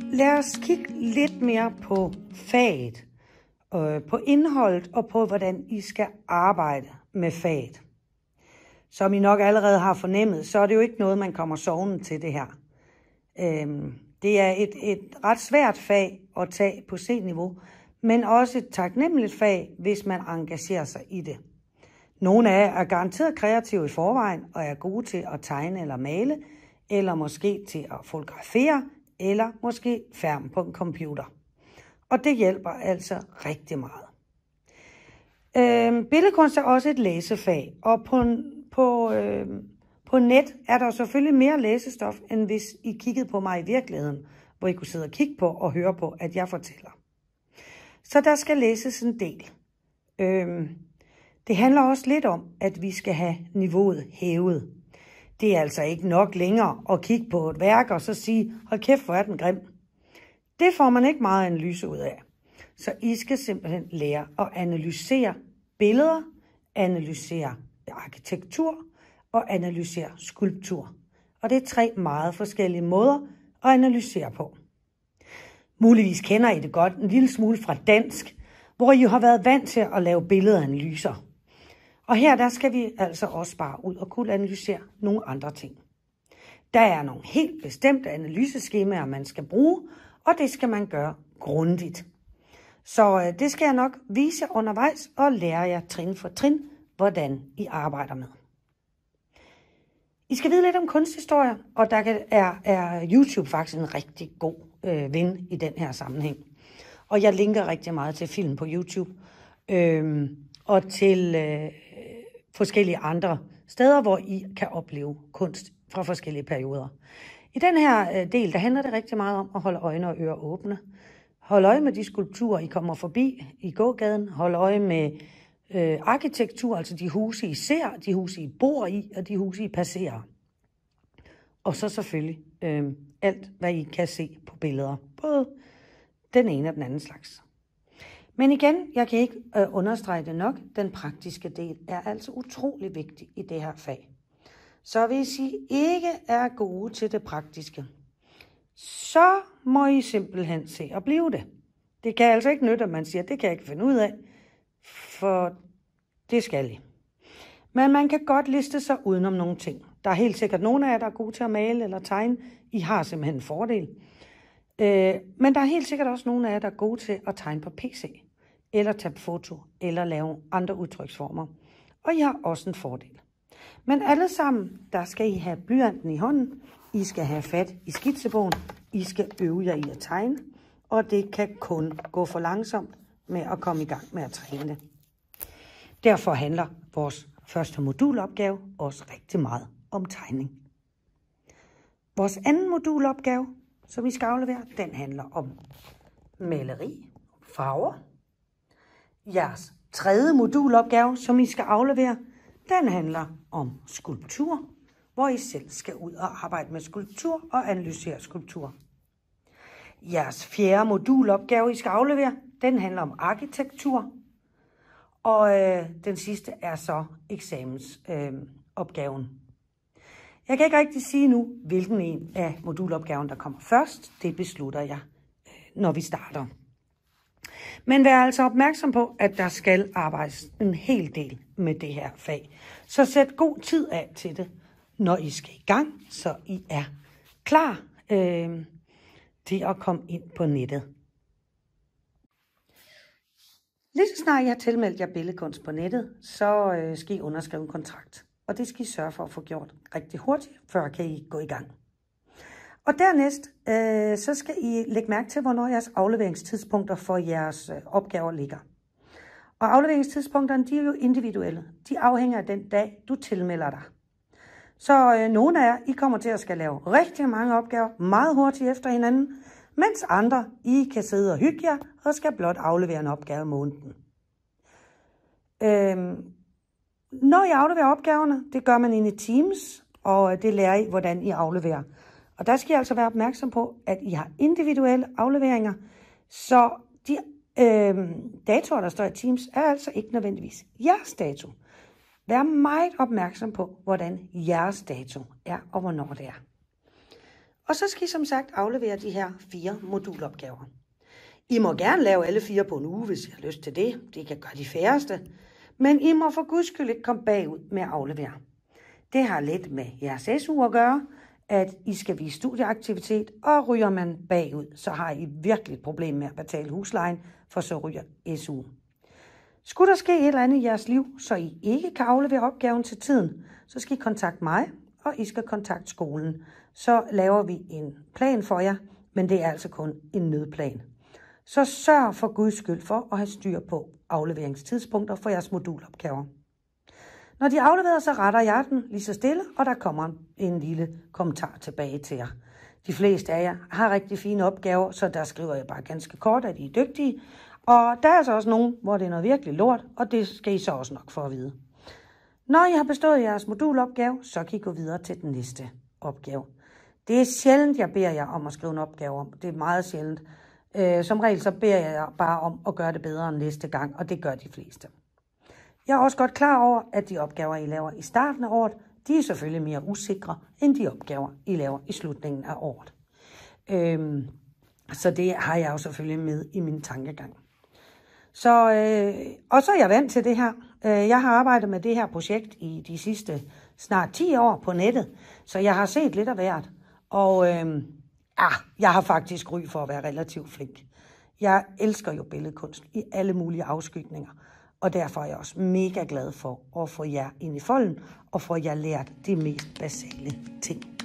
Lad os kigge lidt mere på faget, på indholdet og på, hvordan I skal arbejde med faget. Som I nok allerede har fornemmet, så er det jo ikke noget, man kommer sovende til det her. Det er et ret svært fag at tage på C-niveau, men også et taknemmeligt fag, hvis man engagerer sig i det. Nogle af jer er garanteret kreative i forvejen og er gode til at tegne eller male, eller måske til at fotografere, eller måske færme på en computer. Og det hjælper altså rigtig meget. Billedkunst er også et læsefag, og på net er der selvfølgelig mere læsestof, end hvis I kiggede på mig i virkeligheden, hvor I kunne sidde og kigge på og høre på, at jeg fortæller. Så der skal læses en del. Det handler også lidt om, at vi skal have niveauet hævet. Det er altså ikke nok længere at kigge på et værk og så sige, hold kæft, hvor er den grim. Det får man ikke meget analyse ud af. Så I skal simpelthen lære at analysere billeder, analysere arkitektur og analysere skulptur. Og det er 3 meget forskellige måder at analysere på. Muligvis kender I det godt en lille smule fra dansk, hvor I har været vant til at lave billedanalyser. Og her der skal vi altså også bare ud og kunne analysere nogle andre ting. Der er nogle helt bestemte analyseskemaer, man skal bruge, og det skal man gøre grundigt. Så det skal jeg nok vise undervejs og lære jer trin for trin, hvordan I arbejder med. I skal vide lidt om kunsthistorie, og der er YouTube faktisk en rigtig god ven i den her sammenhæng. Og jeg linker rigtig meget til film på YouTube og til forskellige andre steder, hvor I kan opleve kunst fra forskellige perioder. I den her del, der handler det rigtig meget om at holde øjne og ører åbne. Hold øje med de skulpturer, I kommer forbi i gågaden. Hold øje med arkitektur, altså de huse, I ser, de huse, I bor i, og de huse, I passerer. Og så selvfølgelig alt, hvad I kan se på billeder. Både den ene og den anden slags. Men igen, jeg kan ikke understrege det nok. Den praktiske del er altså utrolig vigtig i det her fag. Så hvis I ikke er gode til det praktiske, så må I simpelthen se at blive det. Det kan altså ikke nytte, at man siger, at det kan jeg ikke finde ud af, for det skal I. Men man kan godt liste sig udenom nogle ting. Der er helt sikkert nogle af jer, der er gode til at male eller tegne. I har simpelthen en fordel. Men der er helt sikkert også nogle af jer, der er gode til at tegne på PC, eller tage foto, eller lave andre udtryksformer. Og I har også en fordel. Men alle sammen, der skal I have blyanten i hånden. I skal have fat i skitsebogen. I skal øve jer i at tegne. Og det kan kun gå for langsomt med at komme i gang med at træne det. Derfor handler vores første modulopgave også rigtig meget om tegning. Vores anden modulopgave, som I skal aflevere, den handler om maleri, farver. Jeres tredje modulopgave, som I skal aflevere, den handler om skulptur, hvor I selv skal ud og arbejde med skulptur og analysere skulptur. Jeres fjerde modulopgave, I skal aflevere, den handler om arkitektur. Og den sidste er så eksamensopgaven. Jeg kan ikke rigtig sige nu, hvilken en af modulopgaven, der kommer først. Det beslutter jeg, når vi starter. Men vær altså opmærksom på, at der skal arbejdes en hel del med det her fag. Så sæt god tid af til det, når I skal i gang, så I er klar til at komme ind på nettet. Lige så snart I har tilmeldt jer billedkunst på nettet, så skal I underskrive en kontrakt. Og det skal I sørge for at få gjort rigtig hurtigt, før kan I gå i gang. Og dernæst, så skal I lægge mærke til, hvornår jeres afleveringstidspunkter for jeres opgaver ligger. Og afleveringstidspunkterne, de er jo individuelle. De afhænger af den dag, du tilmelder dig. Så nogle af jer, I kommer til at skal lave rigtig mange opgaver meget hurtigt efter hinanden, mens andre, I kan sidde og hygge jer og skal blot aflevere en opgave om måneden. Når I afleverer opgaverne, det gør man inde i Teams, og det lærer I, hvordan I afleverer. Og der skal I altså være opmærksom på, at I har individuelle afleveringer, så de datoer, der står i Teams, er altså ikke nødvendigvis jeres dato. Vær meget opmærksom på, hvordan jeres dato er, og hvornår det er. Og så skal I som sagt aflevere de her 4 modulopgaver. I må gerne lave alle 4 på en uge, hvis I har lyst til det. Det kan gøre de færreste. Men I må for guds skyld ikke komme bagud med at aflevere. Det har lidt med jeres SU at gøre, at I skal vise studieaktivitet, og ryger man bagud, så har I virkelig et problem med at betale huslejen, for så ryger SU. Skulle der ske et eller andet i jeres liv, så I ikke kan aflevere opgaven til tiden, så skal I kontakte mig, og I skal kontakte skolen. Så laver vi en plan for jer, men det er altså kun en nødplan. Så sørg for guds skyld for at have styr på afleveringstidspunkter for jeres modulopgaver. Når de afleverer, så retter jeg den lige så stille, og der kommer en lille kommentar tilbage til jer. De fleste af jer har rigtig fine opgaver, så der skriver jeg bare ganske kort, at I er dygtige. Og der er altså også nogen, hvor det er noget virkelig lort, og det skal I så også nok få at vide. Når I har bestået jeres modulopgave, så kan I gå videre til den næste opgave. Det er sjældent, jeg beder jer om at skrive en opgave om. Det er meget sjældent. Som regel så beder jeg jer bare om at gøre det bedre end næste gang, og det gør de fleste. Jeg er også godt klar over, at de opgaver, I laver i starten af året, de er selvfølgelig mere usikre, end de opgaver, I laver i slutningen af året. Så det har jeg jo selvfølgelig med i min tankegang. Og så er jeg vant til det her. Jeg har arbejdet med det her projekt i de sidste snart 10 år på nettet, så jeg har set lidt af hvert. Og jeg har faktisk ry for at være relativt flink. Jeg elsker jo billedkunst i alle mulige afskygninger, og derfor er jeg også mega glad for at få jer ind i folden og få jer lært de mest basale ting.